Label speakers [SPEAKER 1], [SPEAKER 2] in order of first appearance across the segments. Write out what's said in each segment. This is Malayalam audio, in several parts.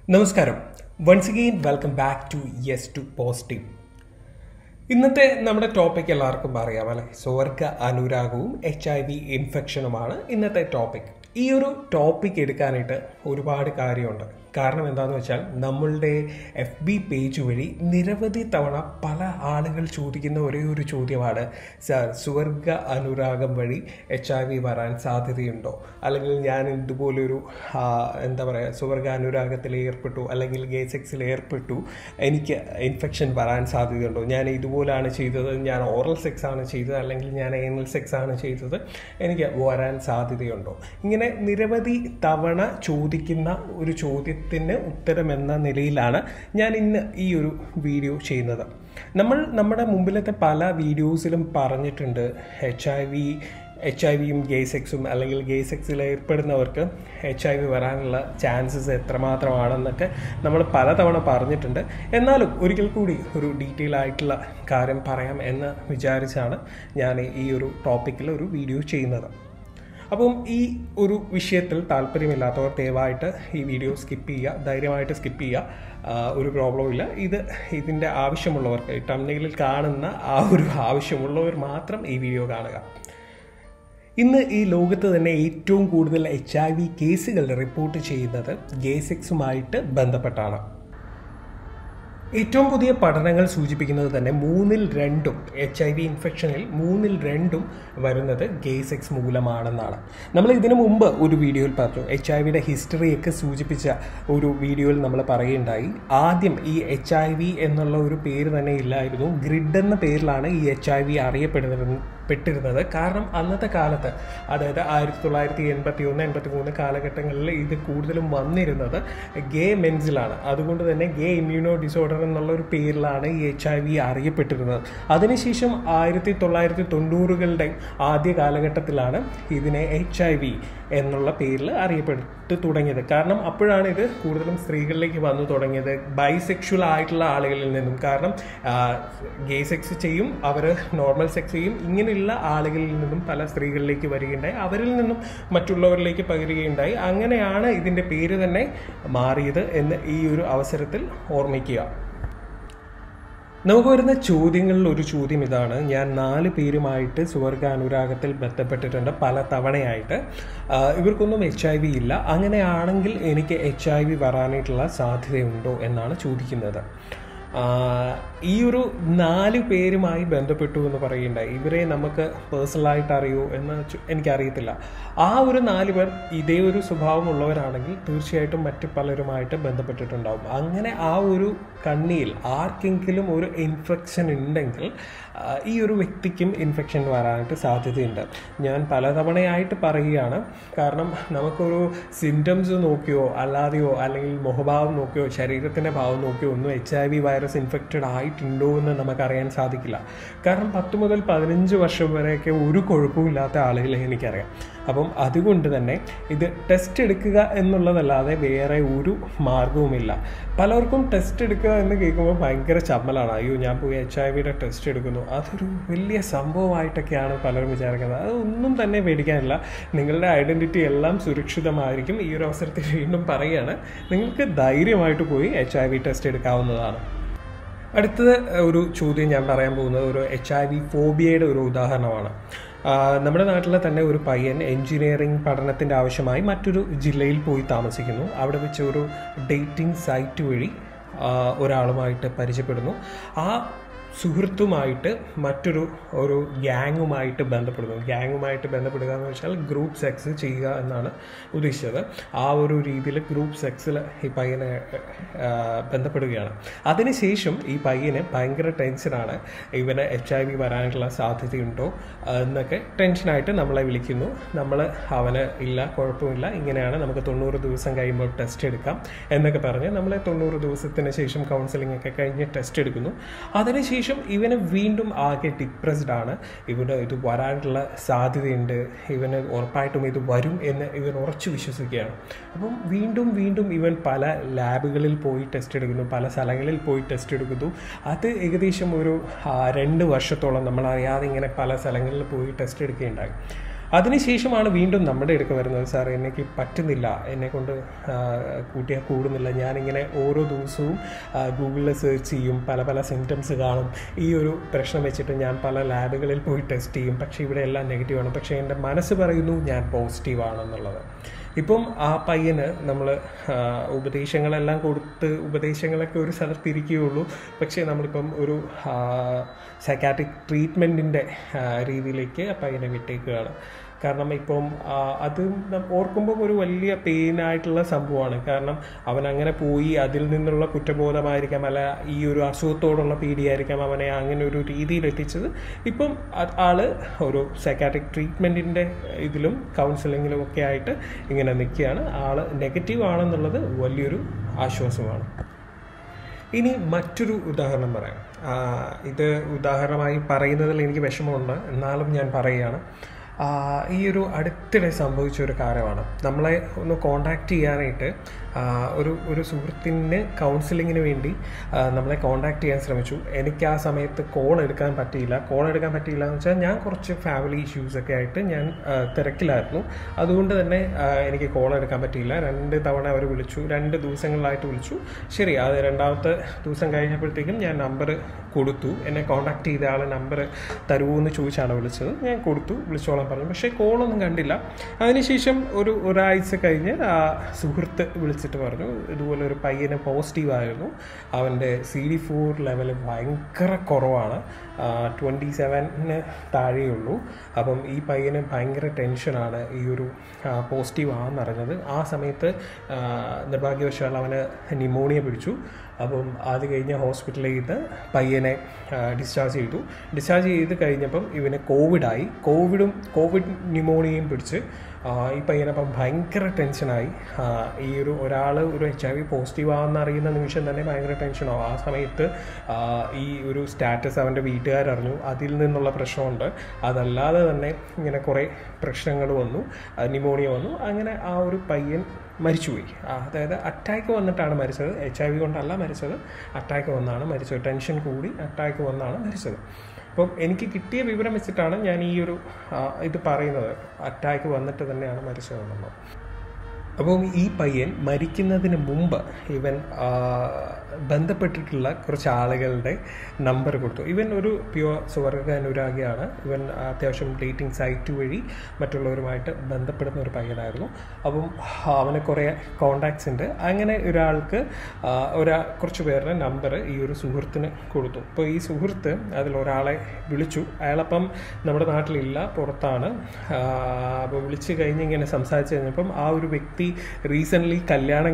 [SPEAKER 1] നമസ്കാരം. Once again welcome back to yes to positive. ഇന്നത്തെ നമ്മുടെ ടോപ്പിക് എല്ലാവർക്കും അറിയാം അല്ലേ? സ്വർഗ അനുരാഗവും HIV ഇൻഫെക്ഷനുമാണ് ഇന്നത്തെ ടോപ്പിക്. ഈ ഒരു ടോപ്പിക് എടുക്കാനായിട്ട് ഒരുപാട് കാര്യമുണ്ട്. കാരണം എന്താണെന്ന് വെച്ചാൽ നമ്മളുടെ FB പേജ് വഴി നിരവധി തവണ പല ആളുകൾ ചോദിക്കുന്ന ഒരേ ഒരു ചോദ്യമാണ്, സാർ സ്വർഗ അനുരാഗം വഴി HIV വരാൻ സാധ്യതയുണ്ടോ? അല്ലെങ്കിൽ ഞാൻ ഇതുപോലൊരു സ്വർഗ അനുരാഗത്തിൽ ഏർപ്പെട്ടു അല്ലെങ്കിൽ ഗേ സെക്സിൽ ഏർപ്പെട്ടു, എനിക്ക് ഇൻഫെക്ഷൻ വരാൻ സാധ്യതയുണ്ടോ? ഞാൻ ഇതുപോലാണ് ചെയ്തത്, ഞാൻ ഓറൽ സെക്സ് ആണ് ചെയ്തത് അല്ലെങ്കിൽ ഞാൻ ഏനൽ സെക്സ് ആണ് ചെയ്തത്, എനിക്ക് വരാൻ സാധ്യതയുണ്ടോ? ഇങ്ങനെ നിരവധി തവണ ചോദിക്കുന്ന ഒരു ചോദ്യത്തിന് ഉത്തരമെന്ന നിലയിലാണ് ഞാൻ ഇന്ന് ഈ ഒരു വീഡിയോ ചെയ്യുന്നത്. നമ്മുടെ മുമ്പിലത്തെ പല വീഡിയോസിലും പറഞ്ഞിട്ടുണ്ട് HIV-യും ഗേ സെക്സും അല്ലെങ്കിൽ ഗേ സെക്സിൽ ഏർപ്പെടുന്നവർക്ക് HIV വരാനുള്ള ചാൻസസ് എത്രമാത്രമാണെന്നൊക്കെ നമ്മൾ പലതവണ പറഞ്ഞിട്ടുണ്ട്. എന്നാലും ഒരിക്കൽ കൂടി ഒരു ഡീറ്റെയിൽ ആയിട്ടുള്ള കാര്യം പറയാം എന്ന് വിചാരിച്ചാണ് ഞാൻ ഈ ഒരു ടോപ്പിക്കിൽ ഒരു വീഡിയോ ചെയ്യുന്നത്. അപ്പം ഈ ഒരു വിഷയത്തിൽ താല്പര്യമില്ലാത്തവർ ദയവായിട്ട് ഈ വീഡിയോ സ്കിപ്പ് ചെയ്യുക, ധൈര്യമായിട്ട് സ്കിപ്പ് ചെയ്യുക, ഒരു പ്രോബ്ലവും ഇല്ല. ഇതിൻ്റെ ആവശ്യമുള്ളവർക്ക്, ഈ തംബ്നെയിലിൽ കാണുന്ന ആ ഒരു ആവശ്യമുള്ളവർ മാത്രം ഈ വീഡിയോ കാണുക. ഇന്ന് ഈ ലോകത്ത് തന്നെ ഏറ്റവും കൂടുതൽ HIV കേസുകൾ റിപ്പോർട്ട് ചെയ്യുന്നത് ഗേ സെക്സുമായിട്ട് ബന്ധപ്പെട്ടാണ്. ഏറ്റവും പുതിയ പഠനങ്ങൾ സൂചിപ്പിക്കുന്നത് തന്നെ 2/3 HIV ഇൻഫെക്ഷനിൽ 2/3 വരുന്നത് ഗേ സെക്സ് മൂലമാണെന്നാണ്. നമ്മൾ ഇതിനു മുമ്പ് ഒരു വീഡിയോയിൽ പറഞ്ഞു, HIV-യുടെ ഹിസ്റ്ററിയൊക്കെ സൂചിപ്പിച്ച ഒരു വീഡിയോയിൽ നമ്മൾ പറയുകയുണ്ടായി. ആദ്യം ഈ HIV എന്നുള്ള ഒരു പേര് തന്നെ ഇല്ലായിരുന്നു, ഗ്രിഡ് എന്ന പേരിലാണ് ഈ HIV അറിയപ്പെട്ടിരുന്നത്. കാരണം അന്നത്തെ കാലത്ത്, അതായത് 1981-83 കാലഘട്ടങ്ങളിൽ ഇത് കൂടുതലും വന്നിരുന്നത് ഗേ മെൻസിലാണ്. അതുകൊണ്ട് തന്നെ ഗേ ഇമ്മ്യൂണോ ഡിസോർഡർ എന്നുള്ള ഒരു പേരിലാണ് ഈ HIV അറിയപ്പെട്ടിരുന്നത്. അതിനുശേഷം 1990-കളുടെ ആദ്യ കാലഘട്ടത്തിലാണ് ഇതിനെ HIV എന്നുള്ള പേരിൽ അറിയപ്പെട്ട് തുടങ്ങിയത്. കാരണം അപ്പോഴാണ് ഇത് കൂടുതലും സ്ത്രീകളിലേക്ക് വന്നു തുടങ്ങിയത്, ബൈസെക്ഷൽ ആയിട്ടുള്ള ആളുകളിൽ നിന്നും. കാരണം ഗേ സെക്സ് ചെയ്യും, അവർ നോർമൽ സെക്സ് ചെയ്യും, ഇങ്ങനെയുള്ള ആളുകളിൽ നിന്നും പല സ്ത്രീകളിലേക്ക് വരികയുണ്ടായി, അവരിൽ നിന്നും മറ്റുള്ളവരിലേക്ക് പകരുകയുണ്ടായി. അങ്ങനെയാണ് ഇതിൻ്റെ പേര് തന്നെ മാറിയത് എന്ന് ഈ ഒരു അവസരത്തിൽ ഓർമ്മിക്കുക. നമുക്ക് വരുന്ന ചോദ്യങ്ങളിൽ ഒരു ചോദ്യം ഇതാണ്, ഞാൻ 4 പേരുമായിട്ട് സ്വർഗ അനുരാഗത്തിൽ ബന്ധപ്പെട്ടിട്ടുണ്ട് പല തവണയായിട്ട്, ഇവർക്കൊന്നും HIV ഇല്ല, അങ്ങനെയാണെങ്കിൽ എനിക്ക് HIV വരാനായിട്ടുള്ള സാധ്യതയുണ്ടോ എന്നാണ് ചോദിക്കുന്നത്. ഈ ഒരു 4 പേരുമായി ബന്ധപ്പെട്ടു എന്ന് പറയുന്നുണ്ടായി. ഇവരെ നമുക്ക് പേഴ്സണലായിട്ട് അറിയോ എന്ന് എനിക്കറിയത്തില്ല. ആ ഒരു 4 പേർ ഇതേ ഒരു സ്വഭാവമുള്ളവരാണെങ്കിൽ തീർച്ചയായിട്ടും മറ്റ് പലരുമായിട്ട് ബന്ധപ്പെട്ടിട്ടുണ്ടാവും. അങ്ങനെ ആ ഒരു കണ്ണിയിൽ ആർക്കെങ്കിലും ഒരു ഇൻഫെക്ഷൻ ഉണ്ടെങ്കിൽ ഈ ഒരു വ്യക്തിക്കും ഇൻഫെക്ഷൻ വരാനായിട്ട് സാധ്യതയുണ്ട്. ഞാൻ പലതവണയായിട്ട് പറയുകയാണ്, കാരണം നമുക്കൊരു സിംറ്റംസ് നോക്കിയോ അല്ലാതെയോ അല്ലെങ്കിൽ മുഖഭാവം നോക്കിയോ ശരീരത്തിൻ്റെ ഭാവം നോക്കിയോ ഒന്നും HIV വൈറസ് ഇൻഫെക്റ്റഡ് ആയിട്ടുണ്ടോ എന്ന് നമുക്കറിയാൻ സാധിക്കില്ല. കാരണം 10 മുതൽ 15 വർഷം വരെയൊക്കെ ഒരു കുഴപ്പമില്ലാത്ത ആളുകളെ എനിക്കറിയാം. അപ്പം അതുകൊണ്ട് തന്നെ ഇത് ടെസ്റ്റ് എടുക്കുക എന്നുള്ളതല്ലാതെ വേറെ ഒരു മാർഗവുമില്ല. പലർക്കും ടെസ്റ്റ് എടുക്കുക എന്ന് കേൾക്കുമ്പോൾ ഭയങ്കര ചമ്മലാണ്. അയ്യോ, ഞാൻ പോയി HIV-യുടെ ടെസ്റ്റ് എടുക്കുന്നു, അതൊരു വലിയ സംഭവമായിട്ടൊക്കെയാണ് പലരും വിചാരിക്കുന്നത്. അതൊന്നും തന്നെ പേടിക്കാനില്ല. നിങ്ങളുടെ ഐഡൻറ്റിറ്റി എല്ലാം സുരക്ഷിതമായിരിക്കും. ഈ ഒരു അവസരത്തിൽ വീണ്ടും പറയുകയാണ്, നിങ്ങൾക്ക് ധൈര്യമായിട്ട് പോയി HIV ടെസ്റ്റ് എടുക്കാവുന്നതാണ്. അടുത്തത് ഒരു ചോദ്യം ഞാൻ പറയാൻ പോകുന്നത് ഒരു HIV ഫോബിയയുടെ ഒരു ഉദാഹരണമാണ്. നമ്മുടെ നാട്ടിലെ തന്നെ ഒരു പയ്യൻ എൻജിനീയറിംഗ് പഠനത്തിൻ്റെ ആവശ്യമായി മറ്റൊരു ജില്ലയിൽ പോയി താമസിക്കുന്നു. അവിടെ വെച്ച് ഒരു ഡേറ്റിംഗ് സൈറ്റ് വഴി ഒരാളുമായിട്ട് പരിചയപ്പെടുന്നു. ആ സുഹൃത്തുമായിട്ട് മറ്റൊരു ഗ്യാങ്ങുമായിട്ട് ബന്ധപ്പെടുന്നു. ഗ്യാങ്ങുമായിട്ട് ബന്ധപ്പെടുക എന്ന് വെച്ചാൽ ഗ്രൂപ്പ് സെക്സ് ചെയ്യുക എന്നാണ് ഉദ്ദേശിച്ചത്. ആ ഒരു രീതിയിൽ ഗ്രൂപ്പ് സെക്സിൽ ഈ പയ്യനെ ബന്ധപ്പെടുകയാണ്. അതിനുശേഷം ഈ പയ്യന് ഭയങ്കര ടെൻഷനാണ്, ഇവന് HIV വരാനുള്ള സാധ്യതയുണ്ടോ എന്നൊക്കെ ടെൻഷനായിട്ട് നമ്മളെ വിളിക്കുന്നു. അവന് ഇല്ല, കുഴപ്പമില്ല, ഇങ്ങനെയാണ്, നമുക്ക് 90 ദിവസം കഴിയുമ്പോൾ ടെസ്റ്റ് എടുക്കാം എന്നൊക്കെ പറഞ്ഞ് നമ്മളെ 90 ദിവസത്തിന് ശേഷം കൗൺസിലിംഗ് ഒക്കെ കഴിഞ്ഞ് ടെസ്റ്റ് എടുക്കുന്നു. അതിനുശേഷം ഇവന് വീണ്ടും ആകെ ഡിപ്രസ്ഡ് ആണ്. ഇവന് ഇത് വരാനുള്ള സാധ്യതയുണ്ട്, ഇവന് ഉറപ്പായിട്ടും ഇത് വരും എന്ന് ഇവൻ ഉറച്ചു വിശ്വസിക്കുകയാണ്. അപ്പം വീണ്ടും ഇവൻ പല ലാബുകളിൽ പോയി ടെസ്റ്റ് എടുക്കുന്നു, പല സ്ഥലങ്ങളിൽ പോയി ടെസ്റ്റ് എടുക്കുന്നു. അത് ഏകദേശം ഒരു 2 വർഷത്തോളം നമ്മളറിയാതെ ഇങ്ങനെ പല സ്ഥലങ്ങളിൽ പോയി ടെസ്റ്റ് എടുക്കുകയുണ്ടായി. അതിനുശേഷമാണ് വീണ്ടും നമ്മുടെ അടുക്ക് വരുന്നത്, സാർ എനിക്ക് പറ്റുന്നില്ല, എന്നെക്കൊണ്ട് കൂട്ടിയാൽ കൂടുന്നില്ല, ഞാനിങ്ങനെ ഓരോ ദിവസവും ഗൂഗിളിൽ സെർച്ച് ചെയ്യും, പല പല സിംറ്റംസ് കാണും, ഈ ഒരു പ്രശ്നം വെച്ചിട്ട് ഞാൻ പല ലാബുകളിൽ പോയി ടെസ്റ്റ് ചെയ്യും, പക്ഷേ ഇവിടെ എല്ലാം നെഗറ്റീവാണ്, പക്ഷേ എൻ്റെ മനസ്സ് പറയുന്നു ഞാൻ പോസിറ്റീവാണെന്നുള്ളത്. ഇപ്പം ആ പയ്യന് നമ്മൾ ഉപദേശങ്ങളെല്ലാം കൊടുത്ത് ഉപദേശങ്ങളൊക്കെ ഒരു സ്ഥലത്തിരിക്കുകയുള്ളൂ, പക്ഷേ നമ്മളിപ്പം ഒരു സൈക്കാട്രിക് ട്രീറ്റ്മെൻറ്റിൻ്റെ രീതിയിലേക്ക് ആ പയ്യനെ വിട്ടേക്കുകയാണ്. കാരണം ഇപ്പം അത് ഓർക്കുമ്പോൾ ഒരു വലിയ പെയിനായിട്ടുള്ള സംഭവമാണ്. കാരണം അവൻ അങ്ങനെ പോയി, അതിൽ നിന്നുള്ള കുറ്റബോധമായിരിക്കാം, അല്ല ഈ ഒരു അസുഖത്തോടുള്ള പേടിയായിരിക്കാം അവനെ അങ്ങനെ ഒരു രീതിയിൽ എത്തിച്ചത്. ഇപ്പം ആള് ഒരു സൈക്കാട്രിക് ട്രീറ്റ്മെൻറ്റിൻ്റെ ഇതിലും കൗൺസിലിങ്ങിലും ഒക്കെ ആയിട്ട് ഇങ്ങനെ നിൽക്കുകയാണ്. ആള് നെഗറ്റീവ് ആണെന്നുള്ളത് വലിയൊരു ആശ്വാസമാണ്. ഇനി മറ്റൊരു ഉദാഹരണം പറയാം. ഇത് ഉദാഹരണമായി പറയുന്നതിൽ എനിക്ക് വിഷമമുണ്ട്, എന്നാലും ഞാൻ പറയുകയാണ്. ഈ ഒരു അടുത്തിടെ സംഭവിച്ച ഒരു കാര്യമാണ്. നമ്മളെ ഒന്ന് കോണ്ടാക്റ്റ് ചെയ്യാനായിട്ട് ഒരു സുഹൃത്തിന് കൗൺസിലിങ്ങിന് വേണ്ടി നമ്മളെ കോണ്ടാക്റ്റ് ചെയ്യാൻ ശ്രമിച്ചു. എനിക്ക് ആ സമയത്ത് കോൾ എടുക്കാൻ പറ്റിയില്ല എന്ന് വെച്ചാൽ ഞാൻ കുറച്ച് ഫാമിലി ഇഷ്യൂസൊക്കെ ആയിട്ട് ഞാൻ തിരക്കിലായിരുന്നു. അതുകൊണ്ട് തന്നെ എനിക്ക് കോൾ എടുക്കാൻ പറ്റിയില്ല. 2 തവണ അവർ വിളിച്ചു, 2 ദിവസങ്ങളിലായിട്ട് വിളിച്ചു. ശരി, അത് 2ാമത്തെ ദിവസം കഴിഞ്ഞപ്പോഴത്തേക്കും ഞാൻ നമ്പർ കൊടുത്തു. എന്നെ കോണ്ടാക്ട് ചെയ്ത ആൾ നമ്പർ തരുമോ എന്ന് ചോദിച്ചാണ് വിളിച്ചത്. ഞാൻ കൊടുത്തു, വിളിച്ചോളാൻ പറഞ്ഞു. പക്ഷേ കോളൊന്നും കണ്ടില്ല. അതിനുശേഷം ഒരാഴ്ച കഴിഞ്ഞ് ആ സുഹൃത്ത് വിളിച്ചിട്ട് പറഞ്ഞു, ഇതുപോലെ ഒരു പയ്യന് പോസിറ്റീവായിരുന്നു, അവൻ്റെ CD4 ലെവൽ ഭയങ്കര കുറവാണ്, 27 താഴെയുള്ളൂ. അപ്പം ഈ പയ്യന് ഭയങ്കര ടെൻഷനാണ് ഈ ഒരു പോസിറ്റീവ് ആണെന്നറിഞ്ഞത്. ആ സമയത്ത് നിർഭാഗ്യവശാൽ അവന് ന്യൂമോണിയ പിടിച്ചു. അപ്പം അത് കഴിഞ്ഞ് ഹോസ്പിറ്റലിൽ നിന്ന് പയ്യനെ ഡിസ്ചാർജ് ചെയ്ത് കഴിഞ്ഞപ്പം ഇവന് കോവിഡ് ന്യൂമോണിയയും പിടിച്ച് ഈ പയ്യനപ്പം ഭയങ്കര ടെൻഷനായി. ഈ ഒരാൾ ഒരു HIV പോസിറ്റീവ് ആണെന്ന് അറിയുന്ന നിമിഷം തന്നെ ഭയങ്കര ടെൻഷനാവും. ആ സമയത്ത് ഈ ഒരു സ്റ്റാറ്റസ് അവൻ്റെ വീട്ടുകാരറിഞ്ഞു. അതിൽ നിന്നുള്ള പ്രശ്നമുണ്ട്. അതല്ലാതെ തന്നെ ഇങ്ങനെ കുറേ പ്രശ്നങ്ങൾ വന്നു, ന്യൂമോണിയ വന്നു. അങ്ങനെ ആ ഒരു പയ്യൻ മരിച്ചുപോയി. അതായത് അറ്റാക്ക് വന്നിട്ടാണ് മരിച്ചത്. HIV കൊണ്ടല്ല മരിച്ചത്, അറ്റാക്ക് വന്നാണ് മരിച്ചത്. ടെൻഷൻ കൂടി അറ്റാക്ക് വന്നാണ് മരിച്ചത്. അപ്പം എനിക്ക് കിട്ടിയ വിവരം വെച്ചിട്ടാണ് ഞാൻ ഈ ഒരു ഇത് പറയുന്നത്, അറ്റാക്ക് വന്നിട്ട് തന്നെയാണ് മരിച്ചതെന്നുള്ളത്. അപ്പം ഈ പയ്യൻ മരിക്കുന്നതിന് മുമ്പ് ഇവൻ ബന്ധപ്പെട്ടിട്ടുള്ള കുറച്ച് ആളുകളുടെ നമ്പർ കൊടുത്തു. ഇവൻ ഒരു പ്യുവർ സ്വർഗ അനുരാഗിയാണ്. ഇവൻ അത്യാവശ്യം ഡേറ്റിംഗ് സൈറ്റ് വഴി മറ്റുള്ളവരുമായിട്ട് ബന്ധപ്പെടുന്ന ഒരു പയ്യനായിരുന്നു. അപ്പം അവന് കുറേ കോണ്ടാക്ട്സ് ഉണ്ട്. അങ്ങനെ ഒരാൾക്ക് കുറച്ച് പേരുടെ നമ്പർ ഈ ഒരു സുഹൃത്തിന് കൊടുത്തു. അപ്പോൾ ഈ സുഹൃത്ത് അതിലൊരാളെ വിളിച്ചു. അയാളപ്പം നമ്മുടെ നാട്ടിലില്ല, പുറത്താണ്. അപ്പോൾ വിളിച്ച് കഴിഞ്ഞ് ഇങ്ങനെ സംസാരിച്ച് കഴിഞ്ഞപ്പം ആ ഒരു വ്യക്തി റീസെൻ്റ്ലി കല്യാണം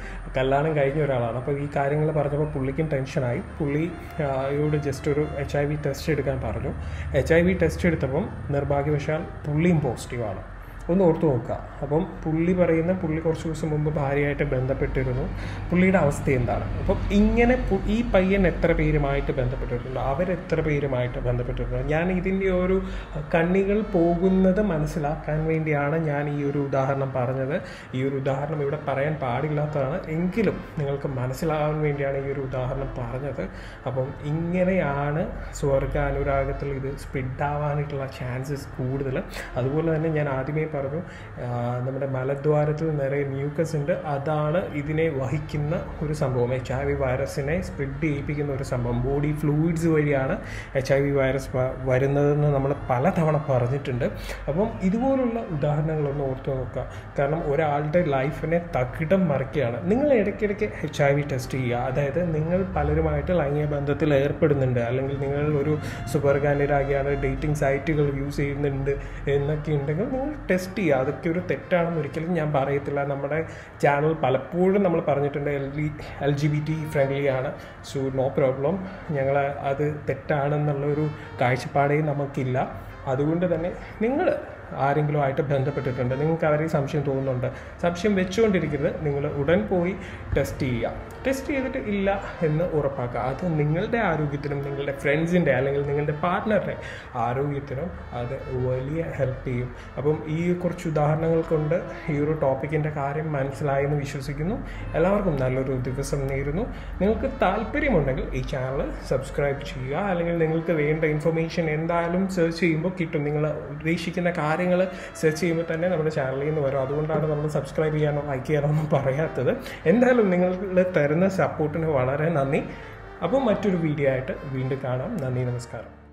[SPEAKER 1] കഴിഞ്ഞ ഒരാളാണ്. അപ്പോൾ ഈ കാര്യങ്ങൾ പറഞ്ഞപ്പോൾ പുള്ളിക്കും ടെൻഷനായി. പുള്ളിയോട് ജസ്റ്റ് ഒരു HIV ടെസ്റ്റ് എടുക്കാൻ പറഞ്ഞു. HIV ടെസ്റ്റ് എടുത്തപ്പം നിർഭാഗ്യവശാൽ പുള്ളിയും പോസിറ്റീവാണ്. ഒന്ന് ഓർത്ത് നോക്കുക. അപ്പം പുള്ളി കുറച്ച് ദിവസം മുമ്പ് ഭാര്യയായിട്ട് ബന്ധപ്പെട്ടിരുന്നു. പുള്ളിയുടെ അവസ്ഥ എന്താണ്? അപ്പം ഇങ്ങനെ ഈ പയ്യൻ എത്ര പേരുമായിട്ട് ബന്ധപ്പെട്ടിട്ടുണ്ട്, അവരെത്ര പേരുമായിട്ട് ബന്ധപ്പെട്ടിട്ടുണ്ട്. ഞാൻ ഇതിൻ്റെ ഒരു കണ്ണികൾ പോകുന്നത് മനസ്സിലാക്കാൻ വേണ്ടിയാണ് ഞാൻ ഈ ഒരു ഉദാഹരണം പറഞ്ഞത്. ഈ ഒരു ഉദാഹരണം ഇവിടെ പറയാൻ പാടില്ലാത്തതാണ്, എങ്കിലും നിങ്ങൾക്ക് മനസ്സിലാകാൻ വേണ്ടിയാണ് ഈ ഒരു ഉദാഹരണം പറഞ്ഞത്. അപ്പം ഇങ്ങനെയാണ് സ്വർഗാനുരാഗത്തിൽ ഇത് സ്പ്രെഡ് ആവാനായിട്ടുള്ള ചാൻസസ് കൂടുതൽ. അതുപോലെ തന്നെ ഞാൻ ആദ്യമേ പറഞ്ഞു, നമ്മുടെ മലദ്വാരത്തിൽ നിറയെ മ്യൂക്കസ് ഉണ്ട്. അതാണ് ഇതിനെ വഹിക്കുന്ന ഒരു സംഭവം. HIV വൈറസിനെ സ്പ്രെഡ് ചെയ്യിപ്പിക്കുന്ന ഒരു സംഭവം. ബോഡി ഫ്ലൂയിഡ്സ് വഴിയാണ് HIV വൈറസ് വരുന്നതെന്ന് നമ്മൾ പലതവണ പറഞ്ഞിട്ടുണ്ട്. അപ്പം ഇതുപോലുള്ള ഉദാഹരണങ്ങളൊന്ന് ഓർത്തു നോക്കുക. കാരണം ഒരാളുടെ ലൈഫിനെ തകിടം മറിക്കുകയാണ്. നിങ്ങൾ ഇടയ്ക്കിടയ്ക്ക് HIV ടെസ്റ്റ് ചെയ്യുക. അതായത് നിങ്ങൾ പലരുമായിട്ട് ലൈംഗിക ബന്ധത്തിൽ ഏർപ്പെടുന്നുണ്ട്, അല്ലെങ്കിൽ നിങ്ങൾ ഒരു സുവർഗാനുരാഗിയാണ്, ഡേറ്റിംഗ് സൈറ്റുകൾ യൂസ് ചെയ്യുന്നുണ്ട് എന്നൊക്കെ ഉണ്ടെങ്കിൽ നിങ്ങൾ ടെസ്റ്റ് ചെയ്യുക. അതൊക്കെ ഒരു തെറ്റാണെന്ന് ഒരിക്കലും ഞാൻ പറയത്തില്ല. നമ്മുടെ ചാനൽ പലപ്പോഴും നമ്മൾ പറഞ്ഞിട്ടുണ്ട് LGBT ഫ്രണ്ട്ലി ആണ്, സോ നോ പ്രോബ്ലം. ഞങ്ങൾ അത് തെറ്റാണെന്നുള്ളൊരു കാഴ്ചപ്പാടേ നമുക്കില്ല. അതുകൊണ്ട് തന്നെ നിങ്ങൾ ആരെങ്കിലും ആയിട്ട് ബന്ധപ്പെട്ടിട്ടുണ്ട്, നിങ്ങൾക്ക് അവരെ സംശയം തോന്നുന്നുണ്ട്, സംശയം വെച്ചുകൊണ്ടിരിക്കരുത്. നിങ്ങൾ ഉടൻ പോയി ടെസ്റ്റ് ചെയ്യുക. ടെസ്റ്റ് ചെയ്തിട്ട് ഇല്ല എന്ന് ഉറപ്പാക്കുക. അത് നിങ്ങളുടെ ആരോഗ്യത്തിനും നിങ്ങളുടെ ഫ്രണ്ട്സിൻ്റെ അല്ലെങ്കിൽ നിങ്ങളുടെ പാർട്ട്ണറുടെ ആരോഗ്യത്തിനും അത് വലിയ ഹെൽപ്പ് ചെയ്യും. അപ്പം ഈ കുറച്ച് ഉദാഹരണങ്ങൾ കൊണ്ട് ഈ ഒരു ടോപ്പിക്കിൻ്റെ കാര്യം മനസ്സിലായെന്ന് വിശ്വസിക്കുന്നു. എല്ലാവർക്കും നല്ലൊരു ദിവസം നേരുന്നു. നിങ്ങൾക്ക് താല്പര്യമുണ്ടെങ്കിൽ ഈ ചാനൽ സബ്സ്ക്രൈബ് ചെയ്യുക. അല്ലെങ്കിൽ നിങ്ങൾക്ക് വേണ്ട ഇൻഫർമേഷൻ എന്തായാലും സെർച്ച് ചെയ്യുമ്പോൾ കിട്ടും. നിങ്ങൾ ഉദ്ദേശിക്കുന്ന കാര്യങ്ങൾ സെർച്ച് ചെയ്യുമ്പോൾ തന്നെ നമ്മുടെ ചാനലിൽ നിന്ന് വരും. അതുകൊണ്ടാണ് നമ്മൾ സബ്സ്ക്രൈബ് ചെയ്യാനോ ലൈക്ക് ചെയ്യാനോ ഒന്നും പറയാത്തത്. എന്തായാലും നിങ്ങൾ തരുന്ന സപ്പോർട്ടിന് വളരെ നന്ദി. അപ്പോൾ മറ്റൊരു വീഡിയോ ആയിട്ട് വീണ്ടും കാണാം. നന്ദി, നമസ്കാരം.